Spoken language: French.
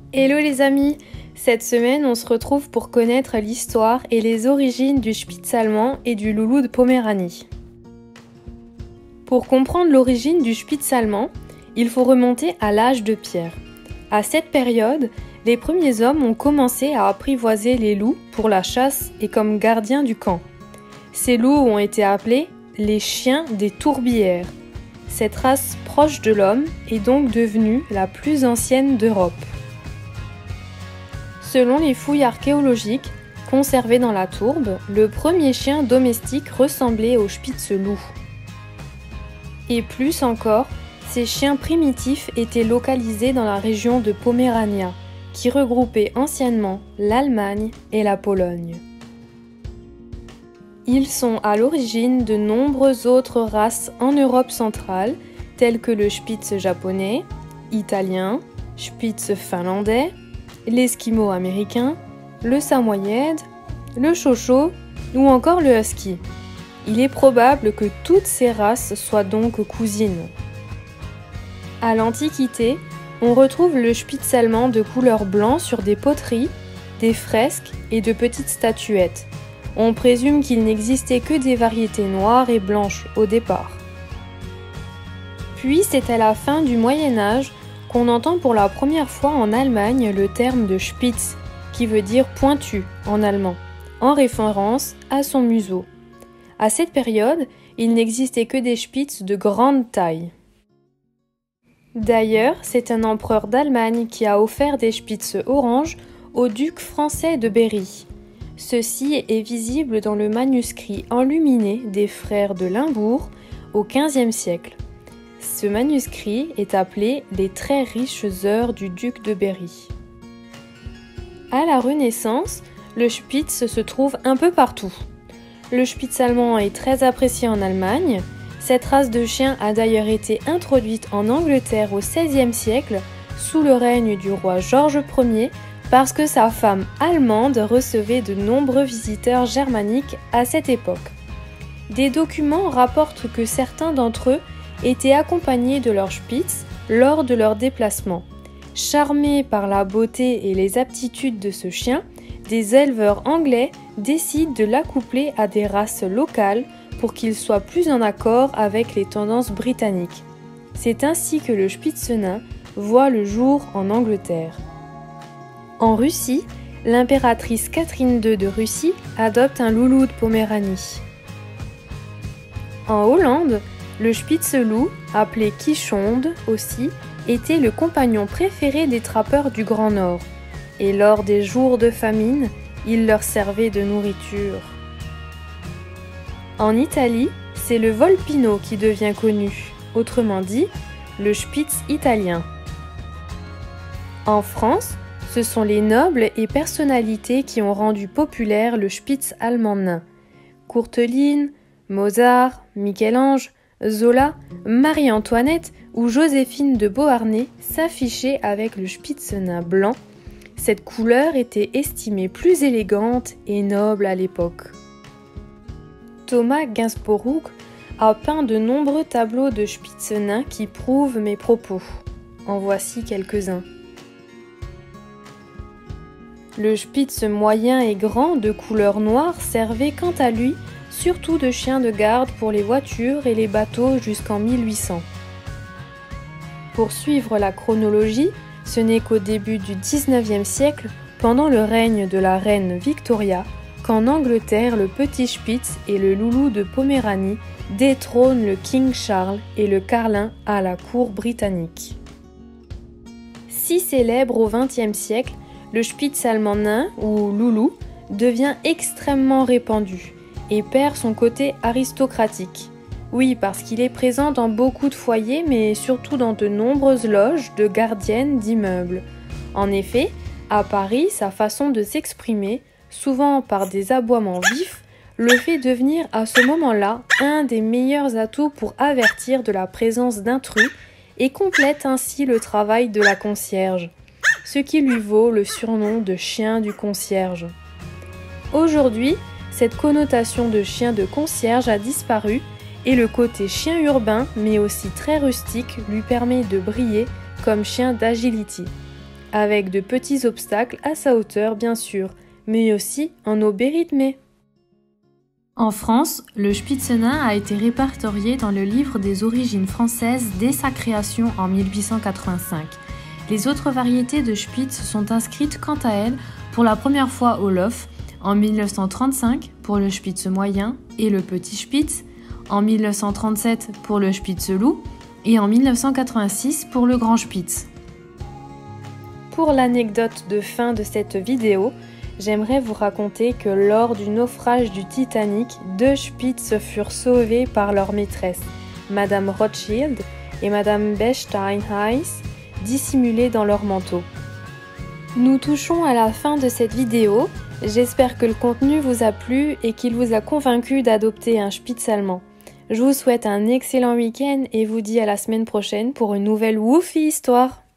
Hello les amis! Cette semaine, on se retrouve pour connaître l'histoire et les origines du Spitz allemand et du loulou de Poméranie. Pour comprendre l'origine du Spitz allemand, il faut remonter à l'âge de pierre. À cette période, les premiers hommes ont commencé à apprivoiser les loups pour la chasse et comme gardiens du camp. Ces loups ont été appelés les chiens des tourbières. Cette race proche de l'homme est donc devenue la plus ancienne d'Europe. Selon les fouilles archéologiques conservées dans la tourbe, le premier chien domestique ressemblait au Spitz loup. Et plus encore, ces chiens primitifs étaient localisés dans la région de Pomérania, qui regroupait anciennement l'Allemagne et la Pologne. Ils sont à l'origine de nombreuses autres races en Europe centrale, telles que le Spitz japonais, italien, Spitz finlandais, l'esquimau américain, le samoyède, le chocho ou encore le husky. Il est probable que toutes ces races soient donc cousines. À l'Antiquité, on retrouve le Spitz allemand de couleur blanc sur des poteries, des fresques et de petites statuettes. On présume qu'il n'existait que des variétés noires et blanches au départ. Puis c'est à la fin du Moyen Âge qu'on entend pour la première fois en Allemagne le terme de Spitz, qui veut dire pointu en allemand, en référence à son museau. À cette période, il n'existait que des Spitz de grande taille. D'ailleurs, c'est un empereur d'Allemagne qui a offert des Spitz orange au duc français de Berry. Ceci est visible dans le manuscrit enluminé des frères de Limbourg au XVe siècle. Ce manuscrit est appelé « Les très riches heures du duc de Berry ». À la Renaissance, le Spitz se trouve un peu partout. Le Spitz allemand est très apprécié en Allemagne. Cette race de chien a d'ailleurs été introduite en Angleterre au XVIe siècle sous le règne du roi George Ier parce que sa femme allemande recevait de nombreux visiteurs germaniques à cette époque. Des documents rapportent que certains d'entre eux étaient accompagnés de leur Spitz lors de leur déplacement. Charmés par la beauté et les aptitudes de ce chien, des éleveurs anglais décident de l'accoupler à des races locales pour qu'il soit plus en accord avec les tendances britanniques. C'est ainsi que le Spitz nain voit le jour en Angleterre. En Russie, l'impératrice Catherine II de Russie adopte un loulou de Poméranie. En Hollande, le Spitz loup, appelé Quichonde aussi, était le compagnon préféré des trappeurs du Grand Nord. Et lors des jours de famine, il leur servait de nourriture. En Italie, c'est le Volpino qui devient connu, autrement dit, le Spitz italien. En France, ce sont les nobles et personnalités qui ont rendu populaire le Spitz allemand nain. Courteline, Mozart, Michel-Ange, Zola, Marie-Antoinette ou Joséphine de Beauharnais s'affichaient avec le Spitz nain blanc. Cette couleur était estimée plus élégante et noble à l'époque. Thomas Gainsborough a peint de nombreux tableaux de Spitz nains qui prouvent mes propos. En voici quelques-uns. Le Spitz moyen et grand de couleur noire servait quant à lui surtout de chien de garde pour les voitures et les bateaux jusqu'en 1800. Pour suivre la chronologie, ce n'est qu'au début du XIXe siècle, pendant le règne de la reine Victoria, qu'en Angleterre le petit Spitz et le loulou de Poméranie détrônent le King Charles et le carlin à la cour britannique. Si célèbre au XXe siècle, le Spitz allemand nain, ou loulou, devient extrêmement répandu et perd son côté aristocratique. Oui, parce qu'il est présent dans beaucoup de foyers, mais surtout dans de nombreuses loges de gardiennes d'immeubles. En effet, à Paris, sa façon de s'exprimer, souvent par des aboiements vifs, le fait devenir à ce moment-là un des meilleurs atouts pour avertir de la présence d'intrus et complète ainsi le travail de la concierge, ce qui lui vaut le surnom de chien du concierge. Aujourd'hui, cette connotation de chien de concierge a disparu et le côté chien urbain, mais aussi très rustique, lui permet de briller comme chien d'agility. avec de petits obstacles à sa hauteur bien sûr, mais aussi en eau bérythmée. En France, le Spitzenain a été répertorié dans le livre des origines françaises dès sa création en 1885. Les autres variétés de Spitz sont inscrites quant à elles pour la première fois au LOF en 1935 pour le Spitz moyen et le petit Spitz, en 1937 pour le Spitz loup et en 1986 pour le grand Spitz. Pour l'anecdote de fin de cette vidéo, j'aimerais vous raconter que lors du naufrage du Titanic, 2 Spitz furent sauvés par leur maîtresse, Madame Rothschild et Madame Bechstein-Heiss, dissimulés dans leur manteau. Nous touchons à la fin de cette vidéo. J'espère que le contenu vous a plu et qu'il vous a convaincu d'adopter un Spitz allemand. Je vous souhaite un excellent week-end et vous dis à la semaine prochaine pour une nouvelle Woofy histoire.